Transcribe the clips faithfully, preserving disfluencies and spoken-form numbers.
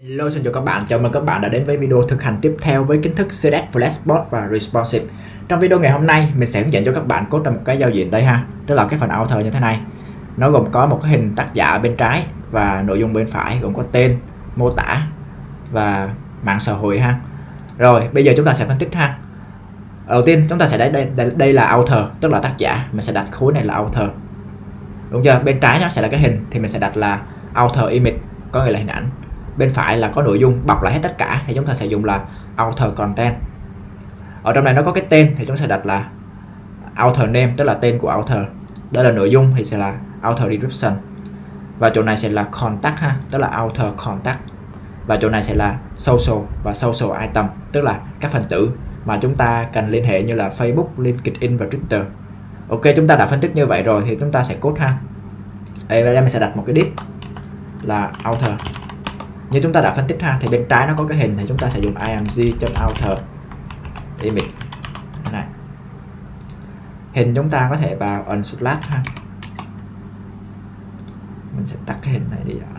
Hello, xin chào các bạn, chào mừng các bạn đã đến với video thực hành tiếp theo với kiến thức xê ét ét Flashbot và Responsive. Trong video ngày hôm nay, mình sẽ hướng dẫn cho các bạn code ra một cái giao diện đây ha, tức là cái phần author như thế này. Nó gồm có một cái hình tác giả bên trái và nội dung bên phải, gồm có tên, mô tả và mạng xã hội ha. Rồi, bây giờ chúng ta sẽ phân tích ha. Đầu tiên chúng ta sẽ đây đây, đây, đây là author, tức là tác giả, mình sẽ đặt khối này là author. Đúng chưa? Bên trái nó sẽ là cái hình thì mình sẽ đặt là author image, có nghĩa là hình ảnh. Bên phải là có nội dung bọc lại hết tất cả thì chúng ta sẽ dùng là author content. Ở trong này nó có cái tên thì chúng ta sẽ đặt là author name, tức là tên của author. Đây là nội dung thì sẽ là author description. Và chỗ này sẽ là contact ha, tức là author contact. Và chỗ này sẽ là social và social item, tức là các phần tử mà chúng ta cần liên hệ như là Facebook, LinkedIn và Twitter. Ok, chúng ta đã phân tích như vậy rồi thì chúng ta sẽ code ha. Đây, đây mình sẽ đặt một cái div là author. Như chúng ta đã phân tích ha, thì bên trái nó có cái hình thì chúng ta sẽ dùng img.author image này. Hình chúng ta có thể vào unsplash ha. Mình sẽ tắt cái hình này đi ạ.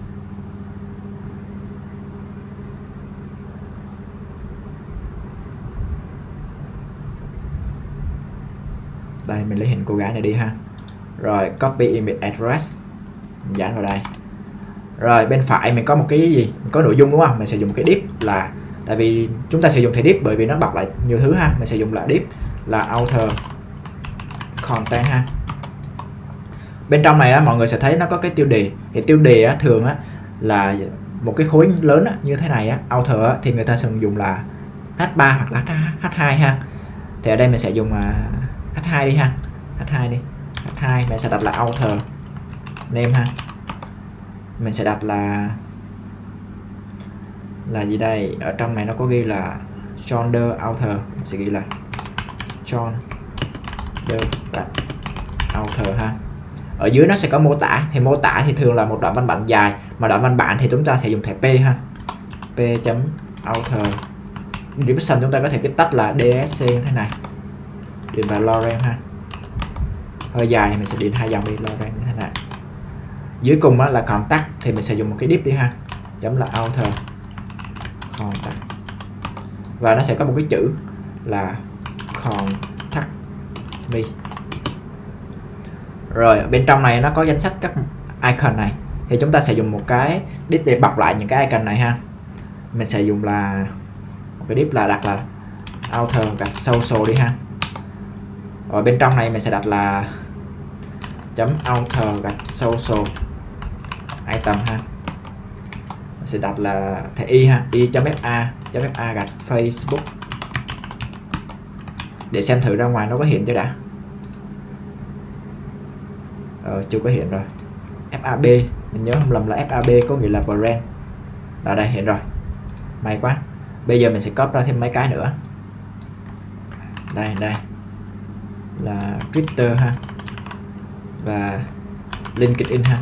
Đây, mình lấy hình cô gái này đi ha. Rồi copy image address, mình dán vào đây. Rồi bên phải mình có một cái gì, mình có nội dung đúng không? Mình sẽ dùng cái div là, tại vì chúng ta sử dụng thẻ div bởi vì nó bọc lại nhiều thứ ha, mình sẽ dùng là div là author content ha. Bên trong này á, mọi người sẽ thấy nó có cái tiêu đề, thì tiêu đề á, thường á, là một cái khối lớn á, như thế này á, author á, thì người ta sử dụng là hát ba hoặc là hát hai ha. Thì ở đây mình sẽ dùng uh, hát hai đi ha, hát hai đi, hát hai mình sẽ đặt là author name ha. Mình sẽ đặt là là gì đây, ở trong này nó có ghi là John Doe author, mình sẽ ghi là John Doe author ha. Ở dưới nó sẽ có mô tả, thì mô tả thì thường là một đoạn văn bản dài, mà đoạn văn bản thì chúng ta sẽ dùng thẻ P ha, p.author. Description chúng ta có thể viết tắt là đê ét xê như thế này, điền vào lorem ha. Hơi dài thì mình sẽ điền hai dòng đi, lorem như thế này. Dưới cùng là contact thì mình sẽ dùng một cái div đi ha, chấm là author contact, và nó sẽ có một cái chữ là contact me. Rồi bên trong này nó có danh sách các icon này, thì chúng ta sẽ dùng một cái div để bọc lại những cái icon này ha. Mình sẽ dùng là một cái div là đặt là author gạch social đi ha. Ở bên trong này mình sẽ đặt là chấm author gạch social item ha. Mình sẽ đặt là thẻ y ha, y.fa .fa gạch Facebook, để xem thử ra ngoài nó có hiện chưa đã. Ờ, chưa có hiện rồi. fab, mình nhớ không lầm là fab có nghĩa là brand. Ở đây hiện rồi, may quá. Bây giờ mình sẽ copy ra thêm mấy cái nữa. Đây đây là Twitter ha, và LinkedIn ha.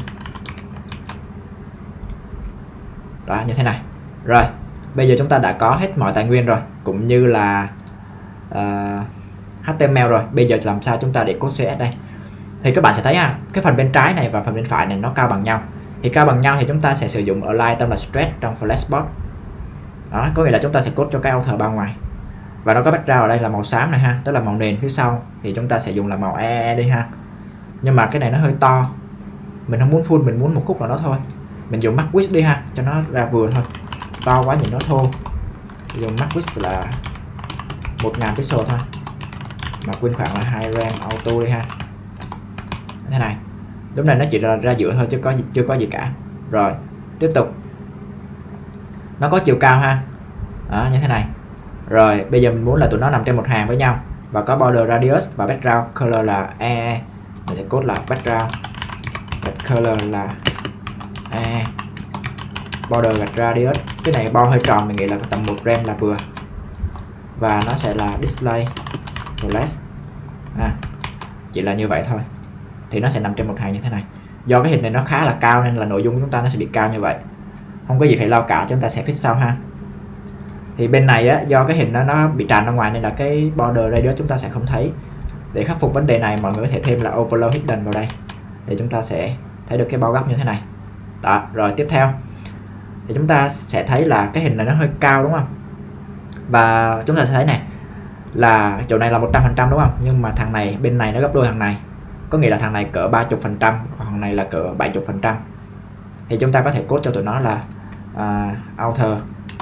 Đó, như thế này. Rồi bây giờ chúng ta đã có hết mọi tài nguyên rồi, cũng như là uh, hát tê em lờ rồi. Bây giờ làm sao chúng ta để code xê ét đây? Thì các bạn sẽ thấy ha, cái phần bên trái này và phần bên phải này nó cao bằng nhau. Thì cao bằng nhau thì chúng ta sẽ sử dụng align tên là stretch trong Flashbot. Đó, có nghĩa là chúng ta sẽ code cho cái author bao ngoài. Và nó có background ở đây là màu xám này ha, tức là màu nền phía sau, thì chúng ta sẽ dùng là màu e e đi ha. Nhưng mà cái này nó hơi to, mình không muốn full, mình muốn một khúc nào đó thôi. Mình dùng max width đi ha, cho nó ra vừa thôi. To quá nhìn nó thô, dùng max width là một nghìn pixel thôi, mà quên khoảng là hai ram auto đi ha. Thế này, lúc này nó chỉ ra, ra giữa thôi chứ có chưa có gì cả. Rồi tiếp tục, nó có chiều cao ha. Đó, như thế này. Rồi bây giờ mình muốn là tụi nó nằm trên một hàng với nhau, và có border radius và background color là e e. Mình sẽ code là background color là e, border gạch radius, cái này bo hơi tròn, mình nghĩ là tầm một ram là vừa, và nó sẽ là display flash à, chỉ là như vậy thôi, thì nó sẽ nằm trên một hàng như thế này. Do cái hình này nó khá là cao nên là nội dung của chúng ta nó sẽ bị cao như vậy, không có gì phải lo cả, chúng ta sẽ fix sau ha. Thì bên này á, do cái hình nó, nó bị tràn ra ngoài nên là cái border radius chúng ta sẽ không thấy. Để khắc phục vấn đề này, mọi người có thể thêm là overload hidden vào đây, để chúng ta sẽ thấy được cái bao góc như thế này. Đó, rồi tiếp theo thì chúng ta sẽ thấy là cái hình này nó hơi cao đúng không, và chúng ta sẽ thấy này là chỗ này là một trăm phần trăm đúng không, nhưng mà thằng này bên này nó gấp đôi thằng này, có nghĩa là thằng này cỡ ba mươi phần trăm, thằng này là cỡ bảy mươi phần trăm. Thì chúng ta có thể code cho tụi nó là uh, outer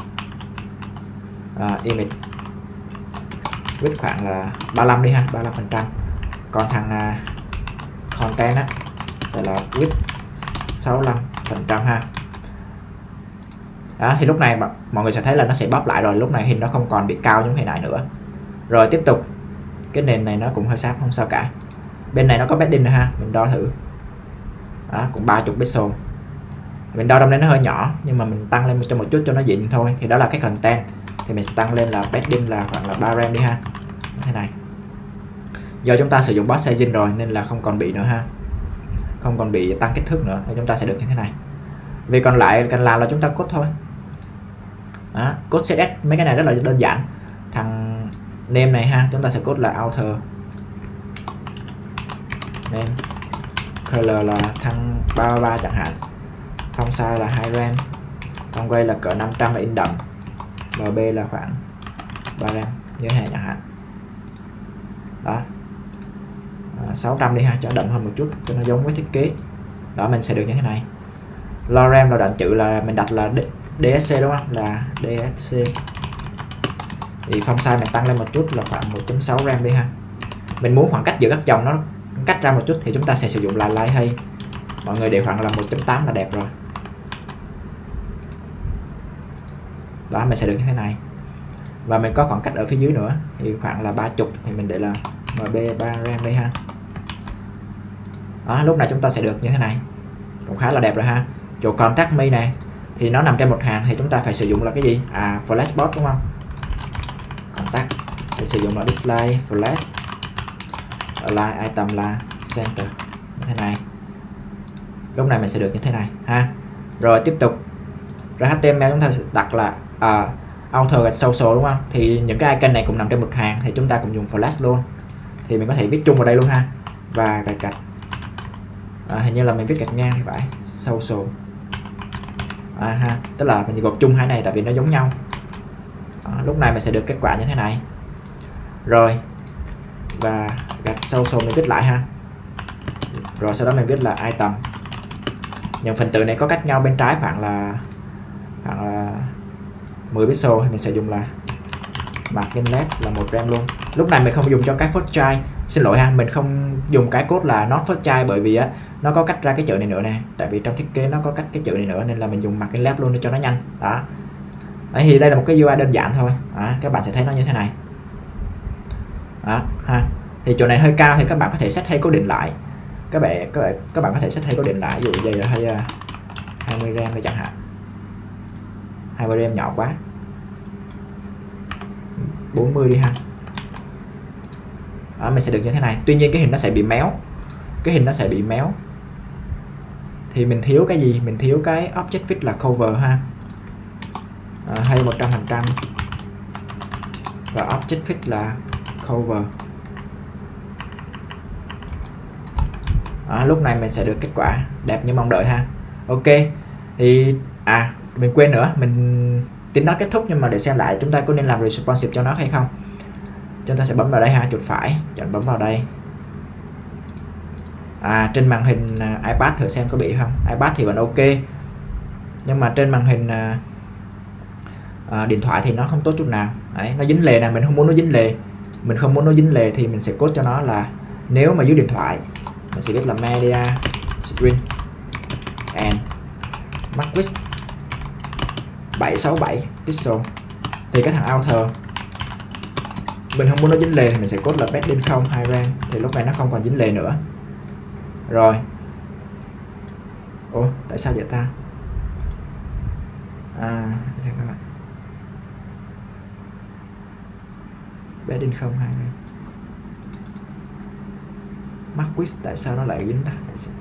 uh, image width khoảng là ba mươi lăm đi ha, ba mươi lăm phần trăm, còn thằng uh, content á sẽ là width sáu mươi lăm phần trăm ha. Đó, thì lúc này mà mọi người sẽ thấy là nó sẽ bóp lại rồi, lúc này hình nó không còn bị cao như thế này nữa. Rồi tiếp tục, cái nền này nó cũng hơi sáp, không sao cả. Bên này nó có padding nữa ha, mình đo thử. Đó, cũng ba mươi pixel. Mình đo trong đây nó hơi nhỏ, nhưng mà mình tăng lên cho một chút cho nó dịnh thôi. Thì đó là cái content. Thì mình sẽ tăng lên là padding là khoảng là ba ram đi ha. Thế này. Do chúng ta sử dụng box sizing rồi nên là không còn bị nữa ha. Không còn bị tăng kích thước nữa, thì chúng ta sẽ được như thế này. Vì còn lại cần làm là chúng ta code thôi. Đó, code xê ét ét mấy cái này rất là đơn giản. Thằng name này ha, chúng ta sẽ code là outer name, color là thằng ba mươi ba chẳng hạn, font size là hai ram, font weight là cỡ năm trăm là in đậm, em bê là khoảng ba ram như thế này chẳng hạn. Đó, à, sáu trăm đi ha, cho đậm hơn một chút cho nó giống với thiết kế. Đó, mình sẽ được như thế này. Lo ram là đoạn chữ là mình đặt là đê ét xê đúng không, là đê ét xê. Thì font size mình tăng lên một chút là khoảng một chấm sáu ram đi ha. Mình muốn khoảng cách giữa các dòng nó cách ra một chút thì chúng ta sẽ sử dụng là light hay. Mọi người để khoảng là một chấm tám là đẹp rồi. Đó, mình sẽ được như thế này. Và mình có khoảng cách ở phía dưới nữa thì khoảng là ba mươi, thì mình để là em bê ba ram đây ha. Đó, lúc này chúng ta sẽ được như thế này. Cũng khá là đẹp rồi ha. Chỗ contact me này thì nó nằm trên một hàng thì chúng ta phải sử dụng là cái gì? À, flashboard đúng không? Contact thì sử dụng là display flash, align item là center như thế này. Lúc này mình sẽ được như thế này ha. Rồi tiếp tục rồi hát tê em lờ chúng ta sẽ đặt là uh, outer gạch social đúng không, thì những cái icon này cũng nằm trên một hàng thì chúng ta cũng dùng flash luôn, thì mình có thể viết chung vào đây luôn ha. Và gạch gạch à, hình như là mình viết gạch ngang thì phải social à, ha, tức là mình gộp chung hai này tại vì nó giống nhau. Đó, lúc này mình sẽ được kết quả như thế này. Rồi và gạch social mình viết lại ha. Rồi sau đó mình viết là item. Những phần tử này có cách nhau bên trái khoảng là khoảng là mười pixel thì mình sẽ dùng là margin left là một ram luôn. Lúc này mình không dùng cho cái first child, xin lỗi ha, mình không dùng cái code là not first child bởi vì á nó có cách ra cái chữ này nữa nè, tại vì trong thiết kế nó có cách cái chữ này nữa nên là mình dùng margin left luôn để cho nó nhanh. Đó. Đấy, thì đây là một cái u i đơn giản thôi. Đó, các bạn sẽ thấy nó như thế này. Đó, ha. Thì chỗ này hơi cao thì các bạn có thể set hay cố định lại. Các bạn các bạn các bạn có thể set hay cố định lại, ví dụ đây là hay uh, hai mươi ram chẳng hạn. hai mươi ram nhỏ quá. bốn mươi đi ha. Đó, mình sẽ được như thế này. Tuy nhiên cái hình nó sẽ bị méo. Cái hình nó sẽ bị méo. Thì mình thiếu cái gì? Mình thiếu cái object fit là cover ha. À, hay một trăm phần trăm. Và object fit là cover. Đó, lúc này mình sẽ được kết quả đẹp như mong đợi ha. Ok. Thì à mình quên nữa, mình tính nó kết thúc nhưng mà để xem lại chúng ta có nên làm responsive cho nó hay không. Chúng ta sẽ bấm vào đây ha, chuột phải, chọn bấm vào đây. À, trên màn hình uh, iPad thử xem có bị không. iPad thì vẫn ok, nhưng mà trên màn hình uh, uh, điện thoại thì nó không tốt chút nào. Đấy, nó dính lề nè, mình không muốn nó dính lề. Mình không muốn nó dính lề thì mình sẽ code cho nó là nếu mà dưới điện thoại mình sẽ viết là media string and max width bảy sáu bảy pixel, thì cái thằng outer mình không muốn nó dính lề thì mình sẽ code là padding không hai ram, thì lúc này nó không còn dính lề nữa. Rồi, ủa tại sao vậy ta? À, xem các bạn, padding không hai ram, max width tại sao nó lại dính ta?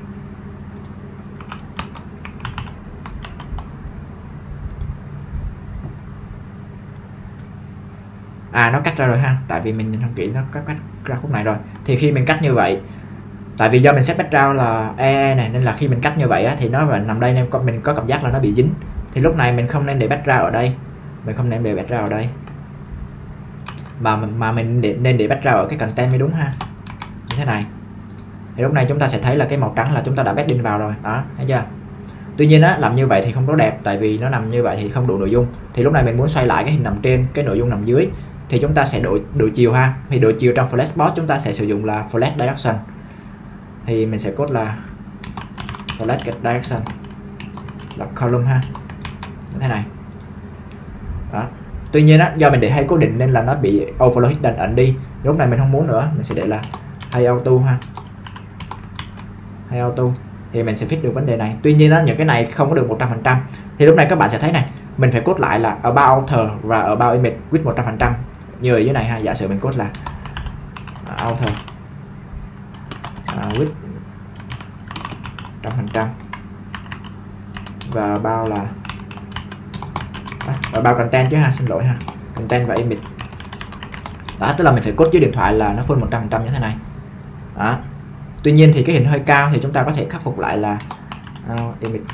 À, nó cắt ra rồi ha, tại vì mình nhìn không kỹ nó có cắt ra khúc này rồi. Thì khi mình cắt như vậy, tại vì do mình set background là e này nên là khi mình cắt như vậy á, thì nó nằm đây nên mình có cảm giác là nó bị dính. thì lúc này mình không nên để background ở đây, mình không nên để background ở đây mà mà mình để, nên để background ở cái content mới đúng ha, như thế này. Thì lúc này chúng ta sẽ thấy là cái màu trắng là chúng ta đã padding vào rồi đó, thấy chưa? Tuy nhiên á, làm như vậy thì không có đẹp, tại vì nó nằm như vậy thì không đủ nội dung. Thì lúc này mình muốn xoay lại cái hình nằm trên, cái nội dung nằm dưới, thì chúng ta sẽ đổi đổi chiều ha. Thì đổi chiều trong Flashbox chúng ta sẽ sử dụng là Flash Direction. Thì mình sẽ code là Flash Direction là column ha, như thế này đó. Tuy nhiên á, do mình để hay cố định nên là nó bị overflow hidden ẩn đi. Lúc này mình không muốn nữa, mình sẽ để là hay auto ha, hay auto thì mình sẽ fix được vấn đề này. Tuy nhiên á, những cái này không có được một trăm phần trăm. Thì lúc này các bạn sẽ thấy này, mình phải code lại là about author và about image with một trăm phần trăm như ở dưới này ha. Giả sử mình code là author uh, with một trăm phần trăm và about là à, about content chứ ha, xin lỗi ha, content và image đó, tức là mình phải code dưới điện thoại là nó full một trăm phần trăm như thế này đó. Tuy nhiên thì cái hình hơi cao thì chúng ta có thể khắc phục lại là uh, image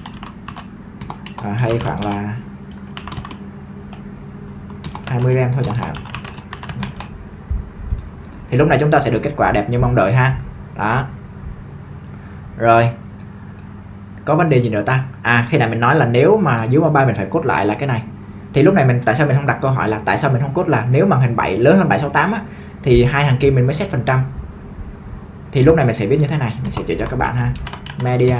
à, hay khoảng là hai mươi ram thôi chẳng hạn. Thì lúc này chúng ta sẽ được kết quả đẹp như mong đợi ha. Đó. Rồi. Có vấn đề gì nữa ta? À, khi này mình nói là nếu mà dưới mobile mình phải code lại là cái này. Thì lúc này mình tại sao mình không đặt câu hỏi là tại sao mình không code là nếu màn hình bảy lớn hơn bảy sáu tám á thì hai thằng kia mình mới set phần trăm. Thì lúc này mình sẽ viết như thế này, mình sẽ chỉ cho các bạn ha. Media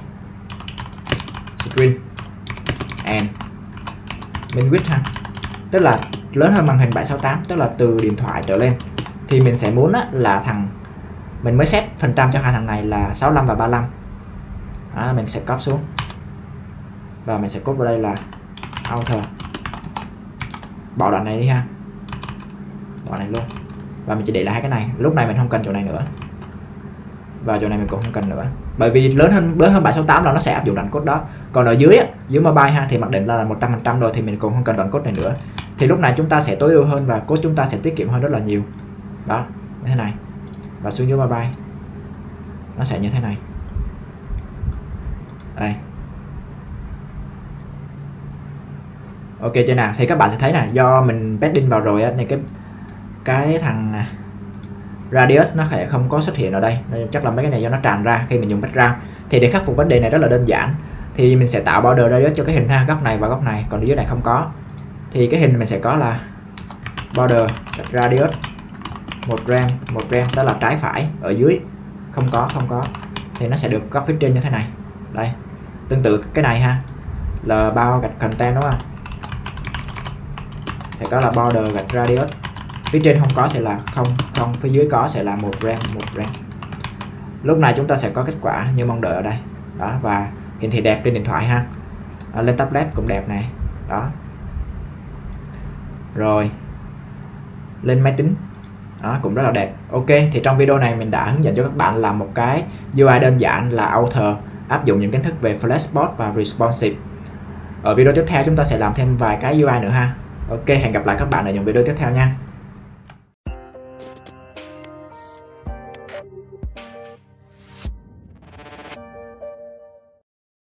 string and min width ha. Tức là lớn hơn màn hình bảy sáu tám, tức là từ điện thoại trở lên. Thì mình sẽ muốn á, là thằng mình mới set phần trăm cho hai thằng này là sáu mươi lăm và ba mươi lăm. Đó, mình sẽ copy xuống và mình sẽ copy vào đây là author, bỏ đoạn này đi ha, bỏ này luôn, và mình chỉ để lại hai cái này. Lúc này mình không cần chỗ này nữa và chỗ này mình cũng không cần nữa, bởi vì lớn hơn lớn hơn bảy sáu tám là nó sẽ áp dụng đoạn code đó. Còn ở dưới á, dưới mobile ha thì mặc định là một trăm phần trăm rồi thì mình cũng không cần đoạn code này nữa. Thì lúc này chúng ta sẽ tối ưu hơn và code chúng ta sẽ tiết kiệm hơn rất là nhiều. Đó, như thế này. Và xuống dưới mobile nó sẽ như thế này. Đây. Ok chưa nào? Thì các bạn sẽ thấy là do mình padding vào rồi á, nên cái cái thằng radius nó sẽ không có xuất hiện ở đây, nên chắc là mấy cái này do nó tràn ra khi mình dùng background. Thì để khắc phục vấn đề này rất là đơn giản, thì mình sẽ tạo border radius cho cái hình ha, góc này và góc này, còn dưới này không có. Thì cái hình mình sẽ có là border radius một ram, một ram đó là trái phải, ở dưới không có không có thì nó sẽ được góc phía trên như thế này. Đây. Tương tự cái này ha, là bao gạch content đúng không? Sẽ có là border gạch radius. Phía trên không có sẽ là không, không, phía dưới có sẽ là một ram, một ram. Lúc này chúng ta sẽ có kết quả như mong đợi ở đây. Đó, và hiển thị đẹp trên điện thoại ha. À, lên tablet cũng đẹp này. Đó. Rồi. Lên máy tính. Đó, cũng rất là đẹp. Ok, thì trong video này mình đã hướng dẫn cho các bạn làm một cái u i đơn giản là author, áp dụng những kiến thức về Flashbox và responsive. Ở video tiếp theo chúng ta sẽ làm thêm vài cái u i nữa ha. Ok, hẹn gặp lại các bạn ở những video tiếp theo nha.